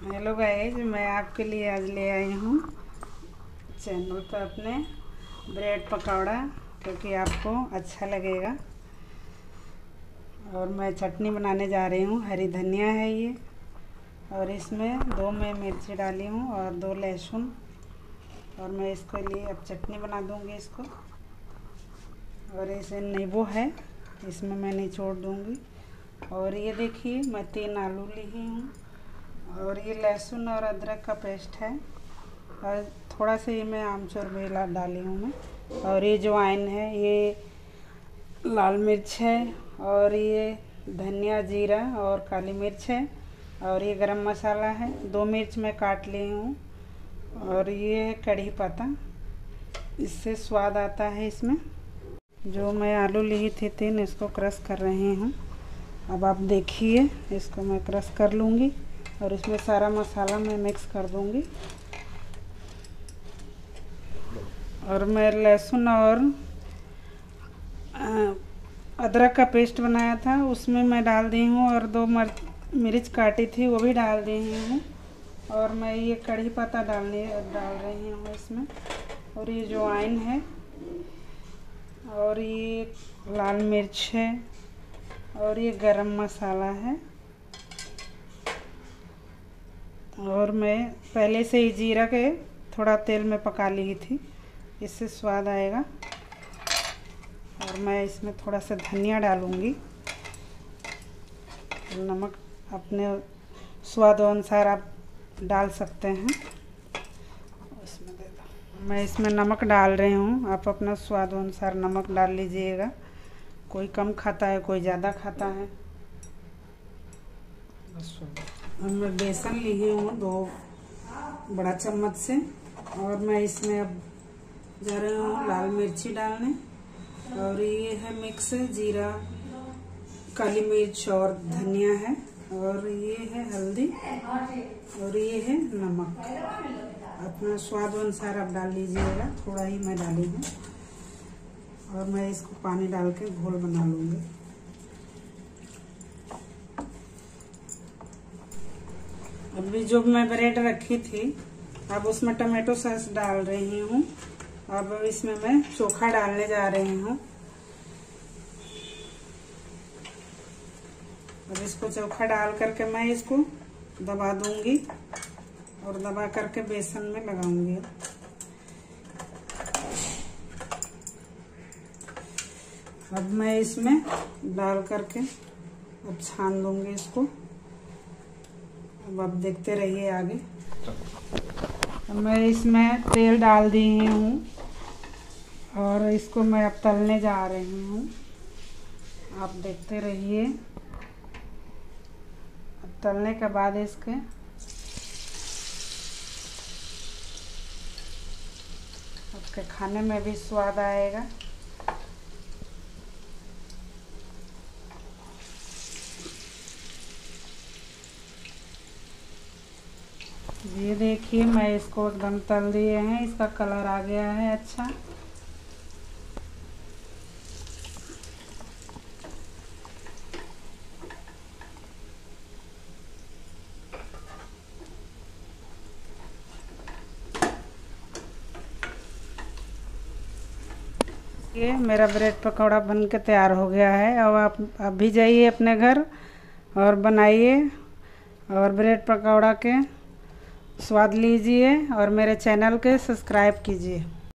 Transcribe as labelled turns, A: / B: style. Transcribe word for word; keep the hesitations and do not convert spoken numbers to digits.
A: Hello guys, मैं आपके लिए आज ले आई हूँ चैनल पर अपने ब्रेड पकौड़ा, क्योंकि आपको अच्छा लगेगा। और मैं चटनी बनाने जा रही हूँ। हरी धनिया है ये, और इसमें दो मैं मिर्ची डाली हूँ और दो लहसुन। और मैं इसके लिए अब चटनी बना दूँगी इसको। और इसे नींबू है, इसमें मैं निचोड़ दूँगी। और ये देखिए, मैं तीन आलू ली हूँ, और ये लहसुन और अदरक का पेस्ट है, और थोड़ा सा ये मैं आमचूर भी डाली हूँ मैं। और ये अजवाइन है, ये लाल मिर्च है, और ये धनिया जीरा और काली मिर्च है, और ये गरम मसाला है। दो मिर्च मैं काट ली हूँ, और ये है कड़ी पत्ता, इससे स्वाद आता है इसमें। जो मैं आलू ली थी तीन, इसको क्रश कर रही हूँ। अब आप देखिए, इसको मैं क्रश कर लूँगी और इसमें सारा मसाला मैं मिक्स कर दूंगी। और मैं लहसुन और अदरक का पेस्ट बनाया था, उसमें मैं डाल दी हूँ, और दो मिर्च काटी थी वो भी डाल दी हूँ। और मैं ये कड़ी पत्ता डालने डाल रही हूँ इसमें। और ये अजवाइन है, और ये लाल मिर्च है, और ये गरम मसाला है। और मैं पहले से ही जीरा के थोड़ा तेल में पका ली थी, इससे स्वाद आएगा। और मैं इसमें थोड़ा सा धनिया डालूंगी। नमक अपने स्वाद अनुसार आप डाल सकते हैं। इसमें दे दो, मैं इसमें नमक डाल रही हूँ। आप अपना स्वाद अनुसार नमक डाल लीजिएगा। कोई कम खाता है, कोई ज़्यादा खाता है। मैं बेसन ली हूँ दो बड़ा चम्मच से, और मैं इसमें अब जा रही हूँ लाल मिर्ची डालने। और ये है मिक्स जीरा, काली मिर्च और धनिया है, और ये है हल्दी, और ये है नमक। अपना स्वाद अनुसार आप डाल लीजिएगा, थोड़ा ही मैं डाली हूँ। और मैं इसको पानी डाल के घोल बना लूँगी। अभी जो मैं ब्रेड रखी थी, अब उसमें टमाटो सॉस डाल रही हूँ। अब इसमें मैं चोखा डालने जा रही हूँ। अब इसको चोखा डाल करके मैं इसको दबा दूंगी, और दबा करके बेसन में लगाऊंगी। अब मैं इसमें डाल करके अब छान दूंगी इसको। अब आप देखते रहिए आगे। मैं इसमें तेल डाल दी हूँ, और इसको मैं अब तलने जा रही हूँ। आप देखते रहिए। अब तलने के बाद इसके आपके खाने में भी स्वाद आएगा। ये देखिए, मैं इसको एकदम तल दिए हैं। इसका कलर आ गया है अच्छा। ये मेरा ब्रेड पकौड़ा बन के तैयार हो गया है। अब आप अभी जाइए अपने घर और बनाइए, और ब्रेड पकौड़ा के स्वाद लीजिए, और मेरे चैनल के सब्सक्राइब कीजिए।